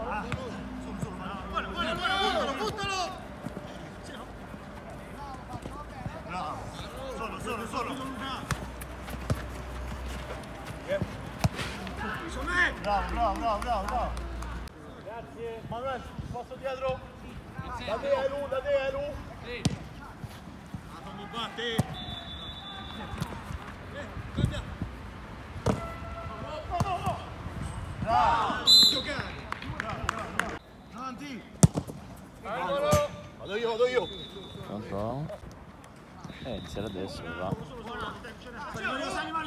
Bravo. Grazie. Manuel, posso dietro? Da te, Elu. Fammi batti. Cambia. Bravo. Giocare. Bravo. Avanti. Vado io. Pronto? Iniziare adesso, va. Sali Mario.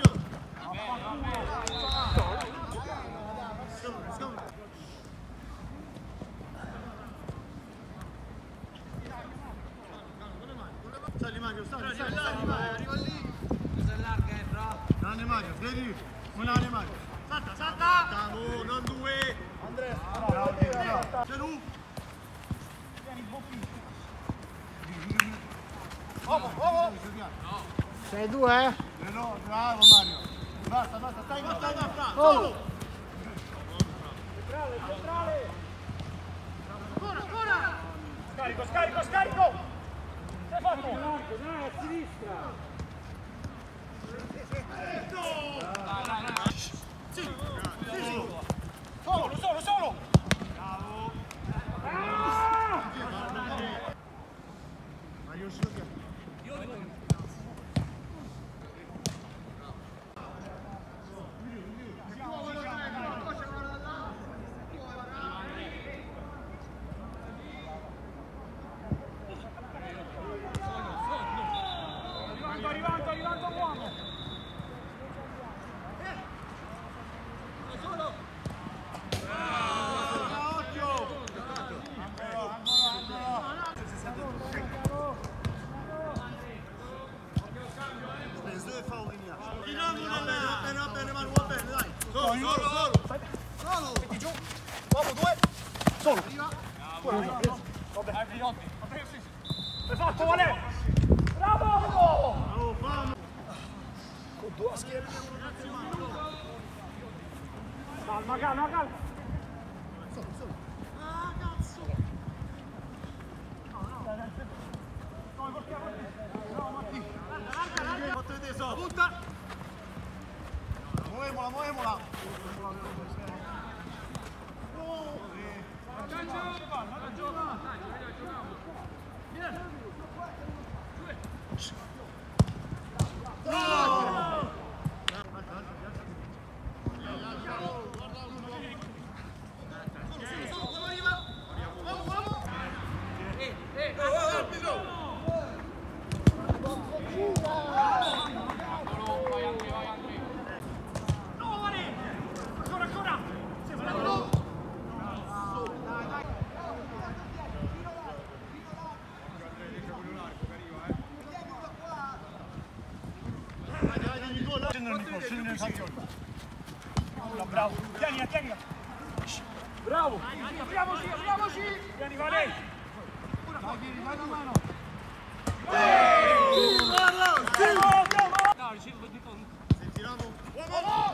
Sali Mario, arriva lì. Cosa è larga, bravo. Grande Mario, vedi? Grande Mario. Salta! Cavo, non due. Andrea, bravo. C'è lui. Vieni, bocchi. Oh. 6-2, No, bravo Mario. Basta, stai. Solo. Centrale. Ancora. Scarico. Sei fatto. dai, a sinistra. Sì. Solo. Bravo. Mario, arrivando uomo. Solo. Metti giù. Uomo, due. Solo. Vabbè. Hai fatto, Vale. Bravo. Con due schiere. Calma. Solo. Ah, cazzo. No, portiamo. No, Matti. Larga. Fatto vedere so. Punta. Muovemola. Scendi nel campione. Bravo. Tieni. Bravo. Apriamoci. Vieni, Vale. Dai la mano. No, ricevo di fondo. Sentiamo. Uomo.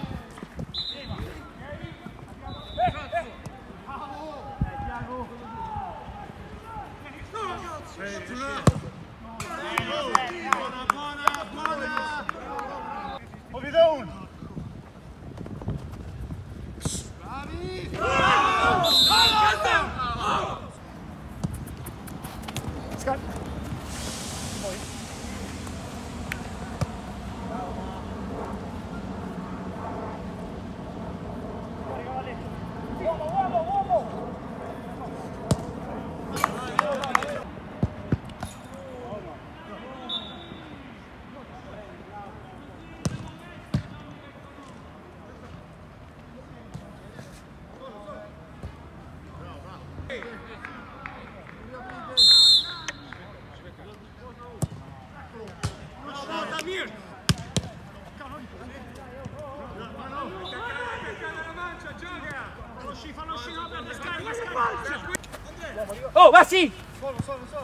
Buona. Ovidon! Bravi! Scarpa! Poi! Uomo! Oh, va sì! Solo.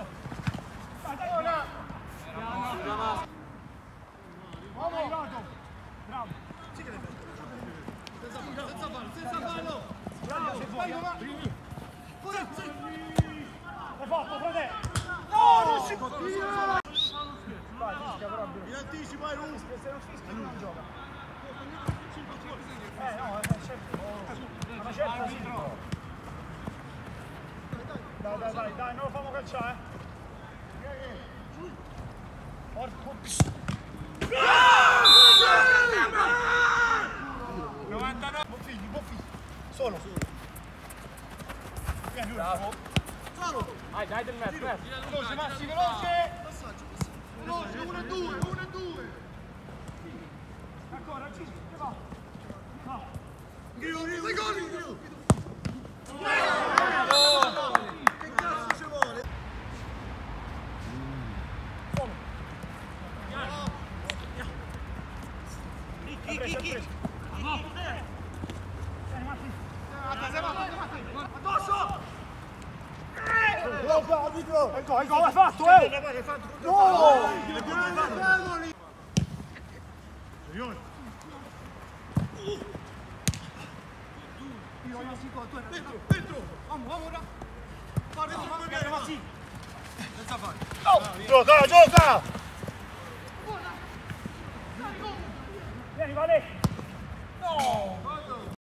Uomo arrivato! Bravo! Sì che le fai! Senza fallo! Bravo! Forte, fratello! No, non si può! In anticipo, Ru! Se non fischia non gioca. No, una certa si trova. Dai, non lo famo calciare. Porco. 99. Buon figlio. Solo. Bravo. Solo. Dai del mezzo. Veloce, Massi, veloce. Veloce, 1 e 2. Ancora, ci va. No. Gol. Che cazzo ci vuole? Chi? Addosso! Ecco, l'hai fatto, No! Dentro! Vamos! Gioca! Vieni, Vale! No!